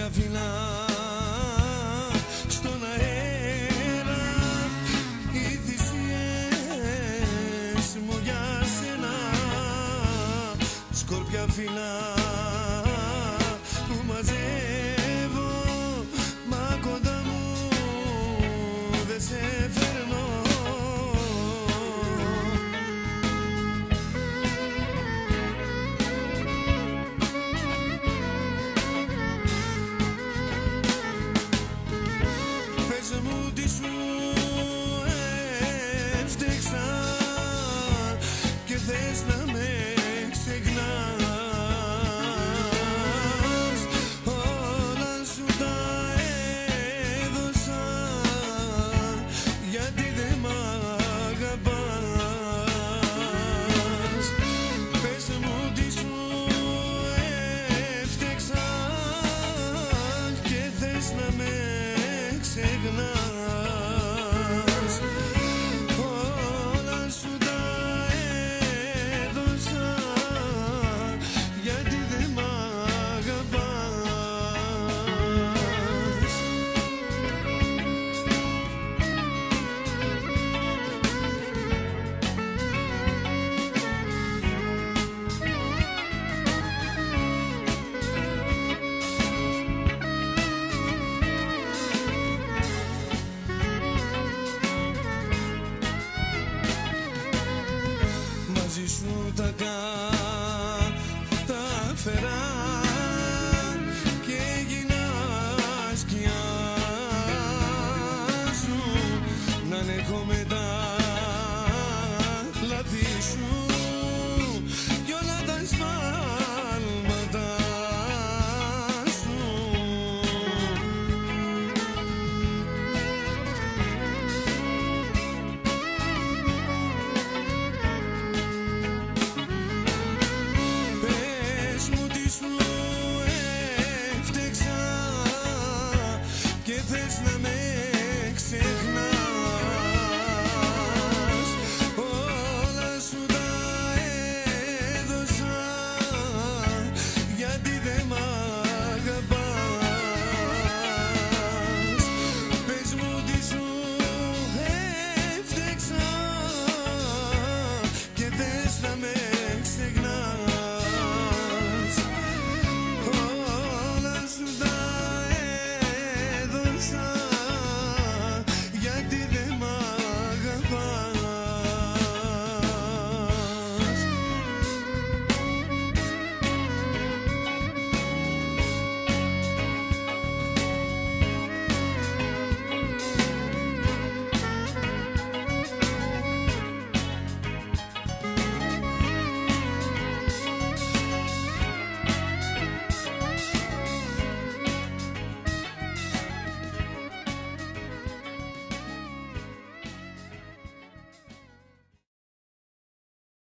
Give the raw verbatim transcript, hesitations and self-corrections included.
σκόρπια φυλά στον αέρα, οι θυσίες μου για σένα. Σκόρπια φυλά που μαζεύω, μα κοντά μου δεν σε φέρνω. Πες μου τι σου έφτεξα και θες να με ξεχνάς. Όλα σου τα έδωσα γιατί δεν μ' αγαπάς. Πες μου τι σου έφτεξα και θες να με ξεχνάς. Όλα σου τα έδωσα γιατί δεν μ' αγαπάς. Μαζί σου τα κατάφερα και έγινα σκιά σου, να ανέχομαι τα